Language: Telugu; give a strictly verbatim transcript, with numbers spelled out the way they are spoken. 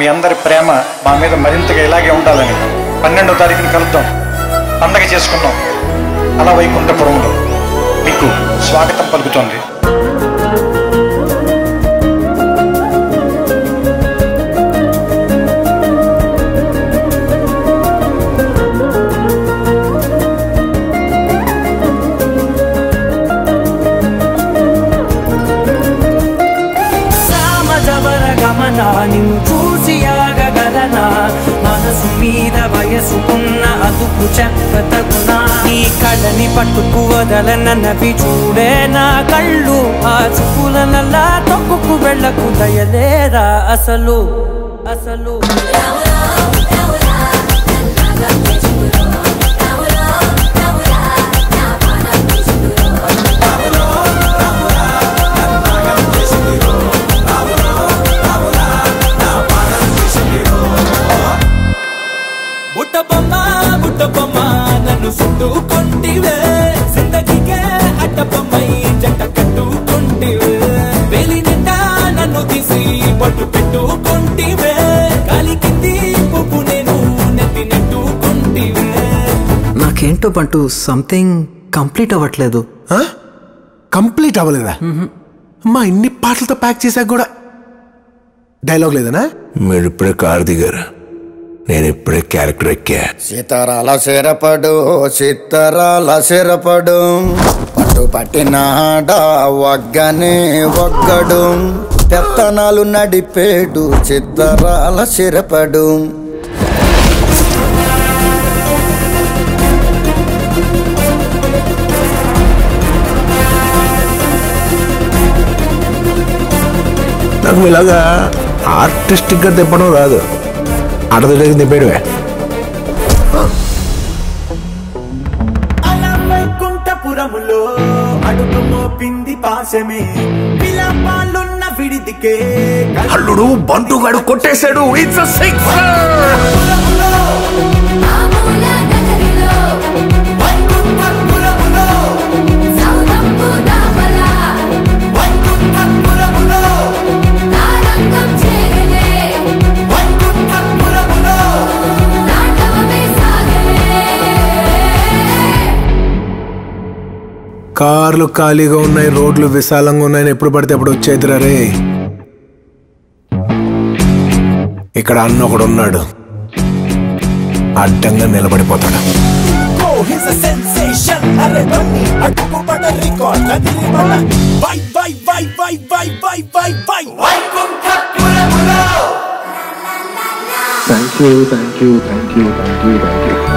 అందరి ప్రేమ మా మీద మరింతగా ఇలాగే ఉండాలని పన్నెండో తారీఖుని కలుద్దాం, పండగ చేసుకుందాం అలా వైకుంఠపురంలో మీకు స్వాగతం పలుకుతోంది. నిన్ను చూసి ఆగగలనా, మనసు మీద వయసుకున్న అదుపు చెప్పతగునా, నీ కళ్ళని పట్టుకు వదలనవి చూడే నా కళ్ళు, ఆ చూపుల నల్లా తొక్కుకు వెళ్ళకు దయలేరా అసలు అసలు నన్ను చుట్టుకుంటివే, జిందగీకే అడ్డపమ్మై జంట కట్టుకుంటివే, వేలి నిండా నన్ను తీసి పట్టు పెట్టుకుంటివే, గాలి కింది పువ్వు నేను నెత్తి నెట్టుకుంటివే. నాకేంటో పంటూ సంథింగ్ కంప్లీట్ అవ్వట్లేదు. కంప్లీట్ అవ్వలేదా? అమ్మా ఇన్ని పాటలతో ప్యాక్ చేశాక కూడా డైలాగ్ లేదనా? మీరు ఇప్పుడే కారు దిగారు, నేను ఇప్పుడే క్యారెక్టర్ ఎక్కా. సీతారాల సిరపడు సీతారాల సిరపడు పట్టు పట్టినాడ వగ్గనే ఒగ్గడు, పెత్తనాలు నడిపేడు చిత్తరాల సిరపడు. నాకు ఇలాగా ఆర్టిస్టిక్గా తిప్పడం రాదు, అడదలేక తిప్పేడువే. వైకుంఠపురములో అడుగు మోపింది పాశమే, విలాపాలున్న విడిదికే అల్లుడు బంటుగాడు కొట్టేశాడు. It's a sixer. కార్లు ఖాళీగా ఉన్నాయి, రోడ్లు విశాలంగా ఉన్నాయని ఎప్పుడు పడితే అప్పుడు వచ్చేదిరా రే. ఇక్కడ అన్న ఒకడు ఉన్నాడు, అడ్డంగా నిలబడిపోతాడు. Thank you thank you thank you thank you thank you